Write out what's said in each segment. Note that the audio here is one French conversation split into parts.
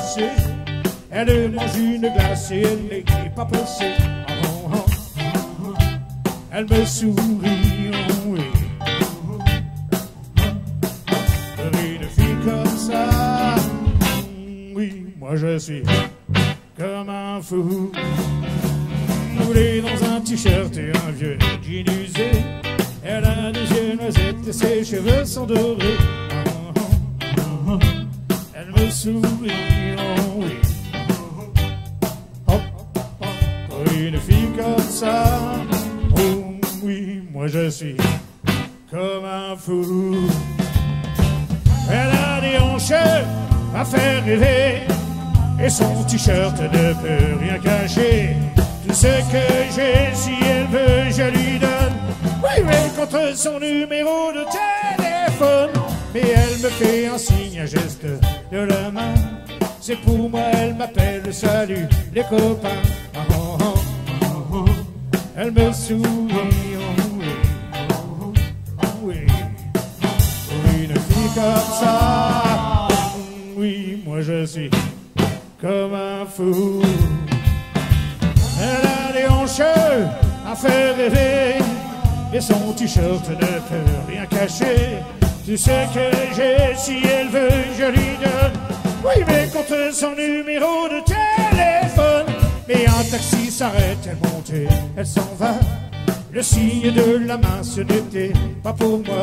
passé. Elle mange une glace et elle n'est pas pressée. Oh, oh, oh. Elle me sourit, oh, oui. Une fille comme ça, oui, moi je suis comme un fou. Roulé dans un t-shirt et un vieux jean usé. Elle a des yeux noisettes et ses cheveux sont dorés. Oh, oh, oh. Elle me sourit, oh oui. Oh, oh, oh. Une fille comme ça, oh oui, moi je suis comme un fou. Elle a des hanches à faire rêver et son t-shirt ne peut rien cacher. Tout ce que j'ai, si elle veut, je lui donne. Oui, mais contre son numéro de téléphone. Mais elle me fait un signe, un geste de la main. C'est pour moi, elle m'appelle, salut les copains. Oh, oh, oh, oh. Elle me sourit, oh oui, oh oui. Une fille comme ça, oui, moi je suis comme un fou. Elle a des hanches à faire rêver et son t-shirt ne peut rien cacher. Tout ce que j'ai, si elle veut, je lui donne. Oui, mais contre son numéro de téléphone. Mais un taxi s'arrête, elle monte et elle s'en va. Le signe de la main, ce n'était pas pour moi.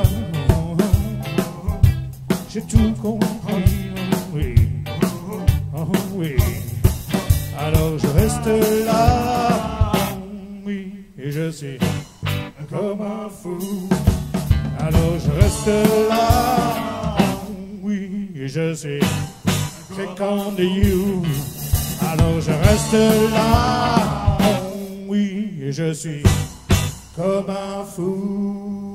J'ai tout compris, oh oui, oh oui. Alors je reste là, oh oui, et je suis comme un fou. Alors je reste là, oh oui, et je suis comme de you. Alors je reste là, oh oui, et je suis comme un fou.